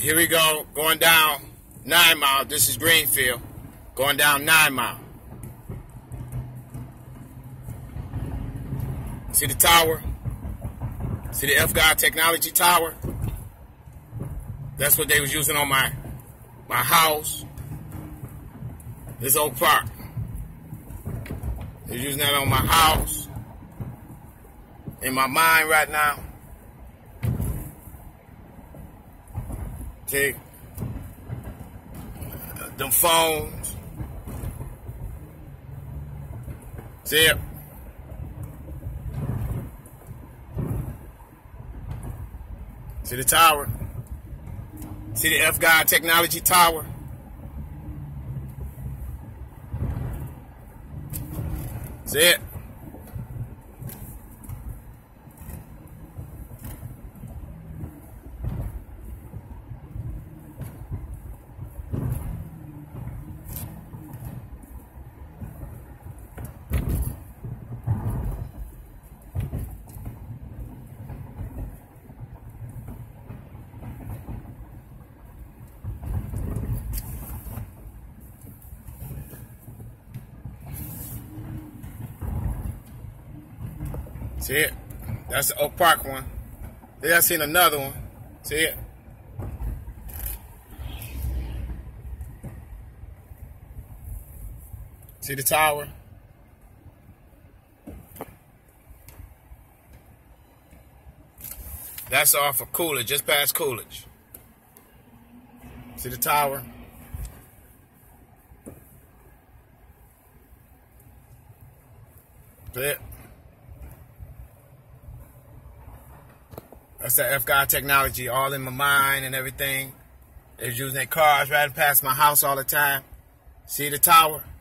Here we go, going down 9 Mile. This is Greenfield, going down 9 Mile. See the tower? See the F-God Technology Tower? That's what they was using on my house. This Oak Park. They're using that on my house. In my mind right now. Okay. Them phones. See it? See the tower? See the F-God Technology Tower? See it? See it? That's the Oak Park one. Then I seen another one. See it? See the tower? That's off of Coolidge, just past Coolidge. See the tower? See it? That's that F-God Technology, all in my mind and everything. They're using their cars riding past my house all the time. See the tower?